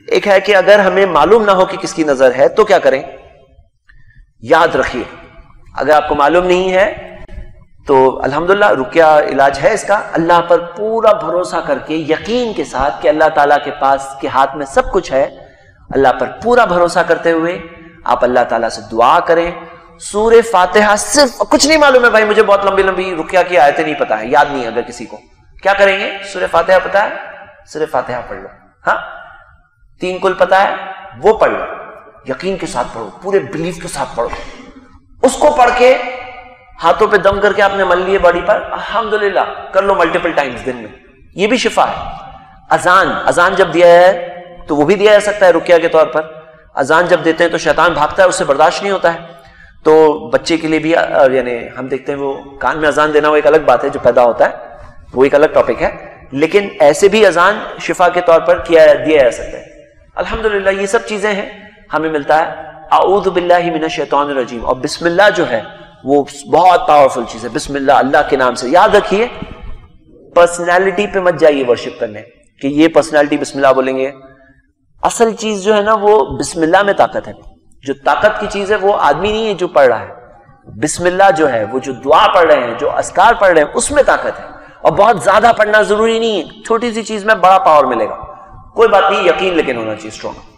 ایک ہے کہ اگر ہمیں معلوم نہ ہو کہ کس کی نظر ہے تو کیا کریں؟ یاد رکھیے اگر آپ کو معلوم نہیں ہے تو الحمدللہ رقیہ علاج ہے اس کا. اللہ پر پورا بھروسہ کر کے یقین کے ساتھ کہ اللہ تعالیٰ کے پاس کے ہاتھ میں سب کچھ ہے، اللہ پر پورا بھروسہ کرتے ہوئے آپ اللہ تعالیٰ سے دعا کریں. سورہ فاتحہ صرف، کچھ نہیں معلوم ہے بھائی مجھے بہت لمبی لمبی رقیہ کی آیتیں نہیں پتا ہے، یاد نہیں ہے، اگر کسی کو کیا کریں گے؟ سورہ فاتحہ پتا ہے، سورہ فاتحہ پڑھ لو. ہاں 3 کل پتا ہے وہ پڑھ لو، یقین کے ساتھ پڑھو، پورے بلیف کے ساتھ پڑھو. اس کو پڑھ کے ہاتھوں پہ دم کر کے آپ نے مل لیے باڈی پر، الحمدللہ کر لو ملٹیپل ٹائمز دن میں، یہ بھی شفا ہے. اذان جب دیا ہے تو وہ بھی دیا جا سکتا ہے رقیہ کے طور پر. اذان جب دیتے ہیں تو شیطان بھاگتا ہے، اس سے برداشت نہیں ہوتا ہے. تو بچے کے لیے بھی یعنی ہم دیکھتے ہیں وہ کان میں اذان دینا وہ ایک الگ بات ہے، جو پیدا ہوتا ہے وہ ایک الگ ٹاپک ہے، لیکن ایسے بھی اذان شفا کے طور پر دیا جا سکتا ہے. الحمدللہ یہ سب چیزیں ہیں ہمیں ملتا ہے. اعوذ باللہ من الشیطان الرجیم، اور بسم اللہ جو ہے وہ بہت پاورفل چیز ہے. بسم اللہ، اللہ کے نام سے. یاد رکھیے پرسنالٹی پہ مت جائیے ورشپ کرنے کہ یہ پرسنالٹی بسم اللہ بولیں گے. اصل چیز جو ہے نا وہ بسم اللہ میں طاقت ہے. جو طاقت کی چیز ہے وہ آدمی نہیں ہے جو پڑھ رہا ہے، بسم اللہ جو ہے وہ جو دعا پڑھ رہے ہیں، جو اذکار پڑھ رہے ہیں، اس میں طاقت ہے. اور بہت زیادہ پڑھنا ضروری نہیں ہے، چھوٹی سی چیز میں بڑا پاور ملے گا. کوئی بات نہیں، یقین لیکن ہونا چاہیے اسٹرانگ.